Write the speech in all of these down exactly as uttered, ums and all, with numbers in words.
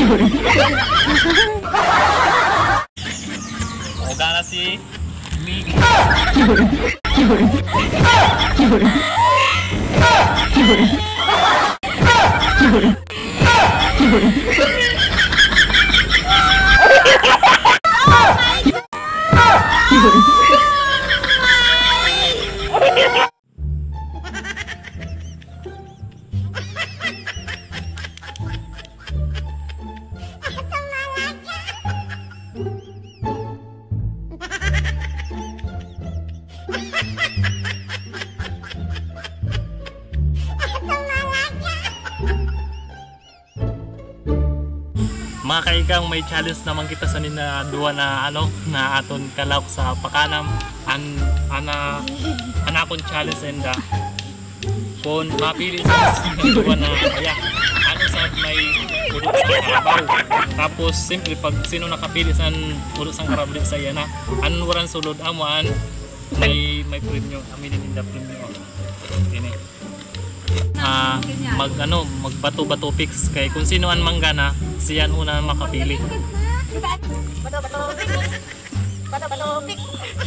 Oga na si Mig. Mga kaigang, may challenge naman kita sa nina duwa na ano na aton kalawak sa pakanam an ana anakon challenge and uh, kung mapili sa duwa na kaya ano sa may ulo sa karabaw, tapos simple pag sino nakapili sa ulo sa karabaw sa iya na an waran sulod amuan may may premium aminin in the premium ini ah mag ano magbato-bato picks kay kung sino an manggana siyan una makapili. Bato-bato pick. Bato-bato pick.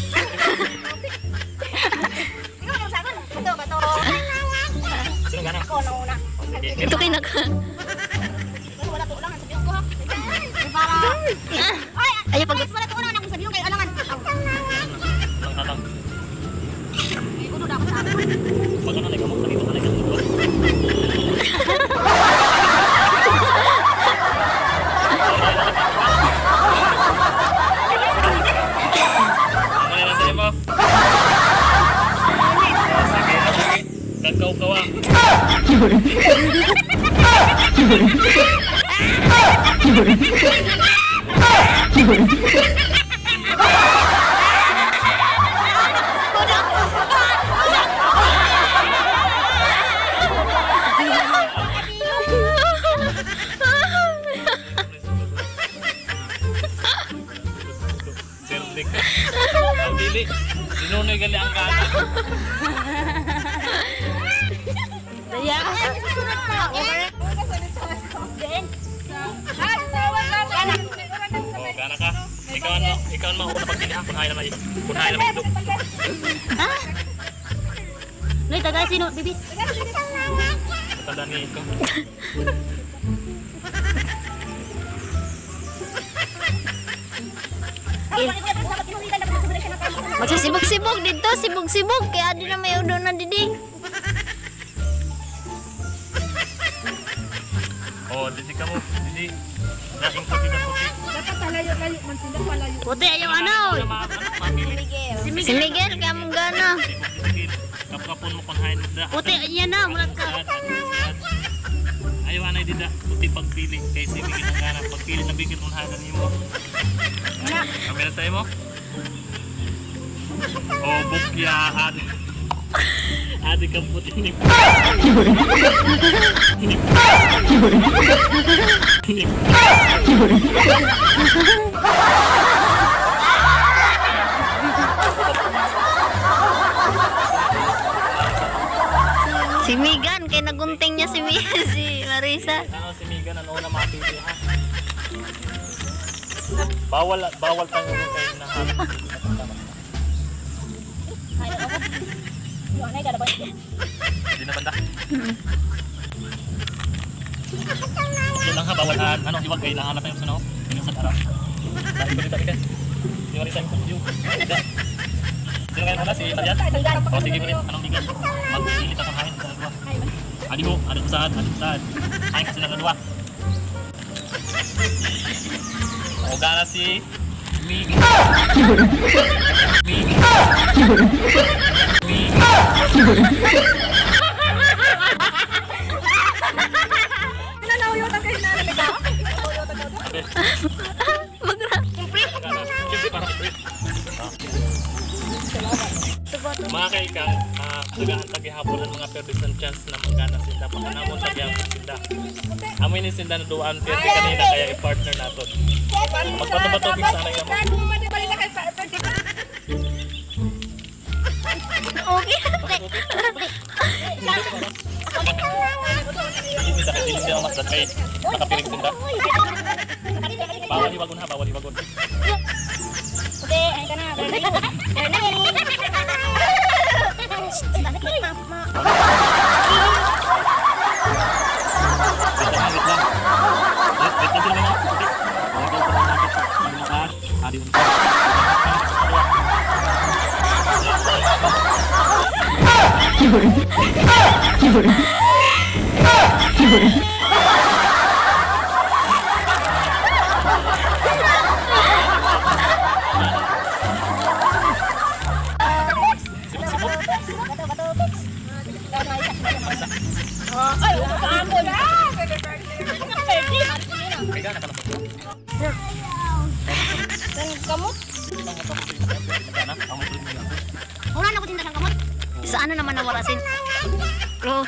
Ikaw yung sagon. Bato-bato. Sino gana? Ako na una. Ito kayo naka. Wala to ulangan sa biyong ko ha. Para. Ay, Ayaw pag... wala to ulangan ako sa biyong kay alangan. Lang katang. Uno dapat sa akin. Pag ano nagkamot sa dito kanay kamot. Kau-kawa. Cerdik. Kau dili. Sinonoy gali ang kana. Daya. Oh, gana ka. Ikaw ano, ikaw ang mauna pagpili ha. Punhay naman yun. Punhay naman ito. Ha? Nay, taga sino, bibi? Matanda ni ito. Magsisibog-sibog dito, sibog-sibog. Kaya di na may udo na didi. Oh, didi ka mo. Didi. Dating puti na puti. Dapat palayo-layo man sila palayo. Puti, ayaw ano? Si Miguel, kaya mong gana. Kapkapon mo kung hain mo da. Puti, yan na, mulat ka. Ayaw anay dida. Puti pagpili. Kaya si Miguel ang gana. Pagpili na bigil kung hain mo. Kamera sa'yo mo? Oh, bukya. Adi. Adi kang puti ni. Si Megan, kaya nagunting niya si, si Marisa. Ano si Megan, ano na mapili ha? Bawal, bawal tayo kayo na ha. Hindi na banda. Okay lang ha, bawal ha. Ano, iwag kayo, nahanap tayo sa no? Yung sa tarap. Dahil ko dito, ikan. Di wali tayo kung yung. Sino kayo muna? Si Talian? O sige mo rin, anong bigat? Mag-ilit akong hain sa dua. Adi mo, adi usad, adi usad. Hain kasi ng dua. O gana si Mig. Mig. Mig. Nanauyotan kayo na namin ka. Magra, kumpri. Mga kaikang, uh, tagaan tagihapon ang mga perdisan chance na magana sila. Pagkanamon tagihapon sila. Amoy ni sila na duwaan perdi kanina kaya i-partner natin. Magbato-bato sana yung Okay. Hindi minta kasi hindi ang mas kay nakapiring sinda. Bawal hiwagon ha, bawal hiwagon. Oke, ay ka na. Wait lang, wait lang. Wait, wait lang sila mga. Okay. Lagyan ko na natin sa mga saan. Adi unsa. Ay, kamu na. Kaya na pala. Kamot? Kana, kamu tuloy mo lang. Wala na ko tinda ng kamot. Sa ano naman nawarasin? Bro.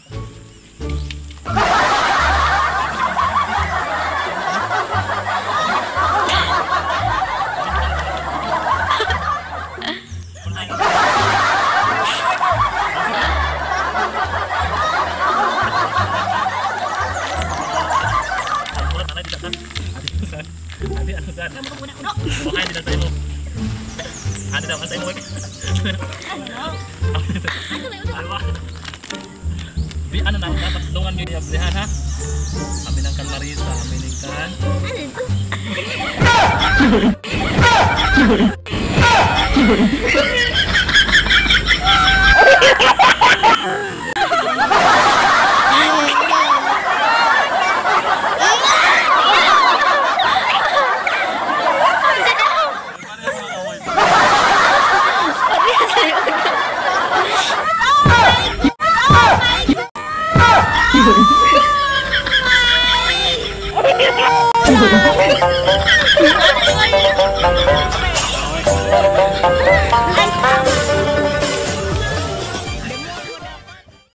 Adi ano saan? Bukain din sa imo. Ano daw sa imo? Di ano na dapat tulungan niyo yung blihan ha. Amin ang kan Marisa, amin ang kan. Oh my God.